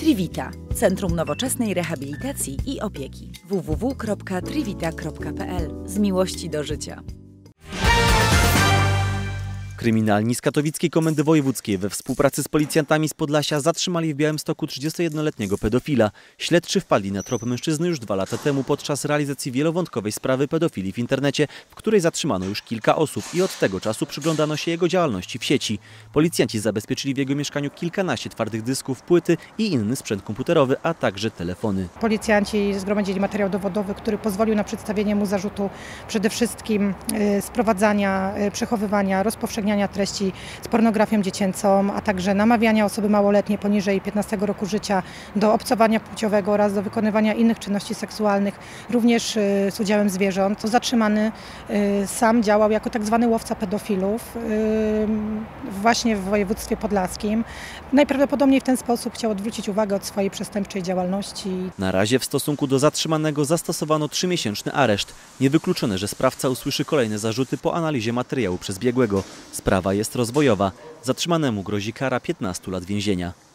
Trivita – Centrum Nowoczesnej Rehabilitacji i Opieki. www.trivita.pl. Z miłości do życia. Kryminalni z Katowickiej Komendy Wojewódzkiej we współpracy z policjantami z Podlasia zatrzymali w Białymstoku 31-letniego pedofila. Śledczy wpadli na trop mężczyzny już 2 lata temu podczas realizacji wielowątkowej sprawy pedofilii w internecie, w której zatrzymano już kilka osób i od tego czasu przyglądano się jego działalności w sieci. Policjanci zabezpieczyli w jego mieszkaniu kilkanaście twardych dysków, płyty i inny sprzęt komputerowy, a także telefony. Policjanci zgromadzili materiał dowodowy, który pozwolił na przedstawienie mu zarzutu przede wszystkim sprowadzania, przechowywania, rozpowszechniania treści z pornografią dziecięcą, a także namawiania osoby małoletniej poniżej 15 roku życia do obcowania płciowego oraz do wykonywania innych czynności seksualnych, również z udziałem zwierząt. To zatrzymany sam działał jako tak zwany łowca pedofilów właśnie w województwie podlaskim. Najprawdopodobniej w ten sposób chciał odwrócić uwagę od swojej przestępczej działalności. Na razie w stosunku do zatrzymanego zastosowano 3-miesięczny areszt. Niewykluczone, że sprawca usłyszy kolejne zarzuty po analizie materiału przez biegłego. Sprawa jest rozwojowa. Zatrzymanemu grozi kara 15 lat więzienia.